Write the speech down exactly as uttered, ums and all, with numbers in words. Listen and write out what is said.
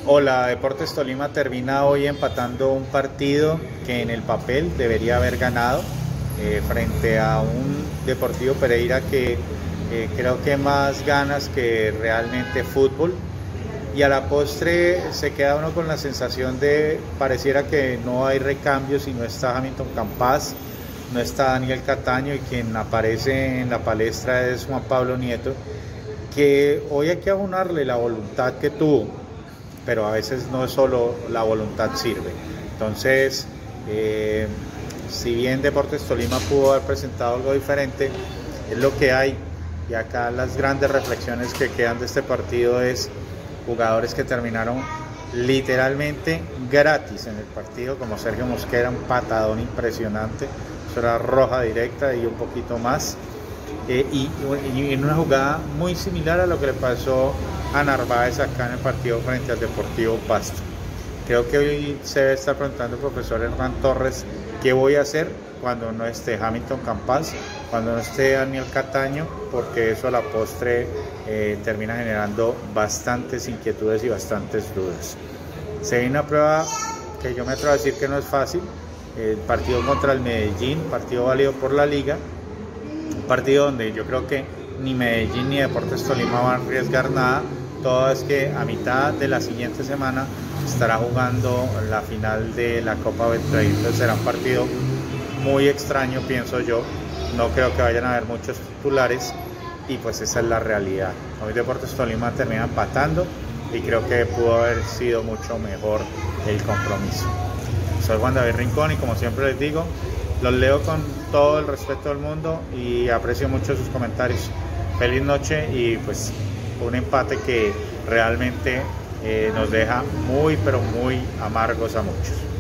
Hola, Deportes Tolima termina hoy empatando un partido que en el papel debería haber ganado eh, frente a un Deportivo Pereira que eh, creo que más ganas que realmente fútbol, y a la postre se queda uno con la sensación de pareciera que no hay recambios y no está Hamilton Campas, no está Daniel Cataño, y quien aparece en la palestra es Juan Pablo Nieto, que hoy hay que aunarle la voluntad que tuvo, pero a veces no es solo la voluntad sirve. Entonces, eh, si bien Deportes Tolima pudo haber presentado algo diferente, es lo que hay. Y acá las grandes reflexiones que quedan de este partido es jugadores que terminaron literalmente gratis en el partido, como Sergio Mosquera, un patadón impresionante, eso era roja directa y un poquito más. Eh, y, y en una jugada muy similar a lo que le pasó a Narváez acá en el partido frente al Deportivo Pasto. Creo que hoy se debe estar preguntando el profesor Hernán Torres qué voy a hacer cuando no esté Hamilton Campas, cuando no esté Daniel Cataño, porque eso a la postre eh, termina generando bastantes inquietudes y bastantes dudas. Se viene una prueba que yo me atrevo a decir que no es fácil, el partido contra el Medellín, partido válido por la liga, un partido donde yo creo que ni Medellín ni Deportes Tolima van a arriesgar nada, todo es que a mitad de la siguiente semana estará jugando la final de la Copa Betplay, entonces será un partido muy extraño, pienso yo. No creo que vayan a haber muchos titulares y pues esa es la realidad. Hoy Deportes Tolima termina empatando y creo que pudo haber sido mucho mejor el compromiso. Soy Juan David Rincón y como siempre les digo, los leo con todo el respeto del mundo y aprecio mucho sus comentarios. Feliz noche y pues un empate que realmente eh, nos deja muy pero muy amargos a muchos.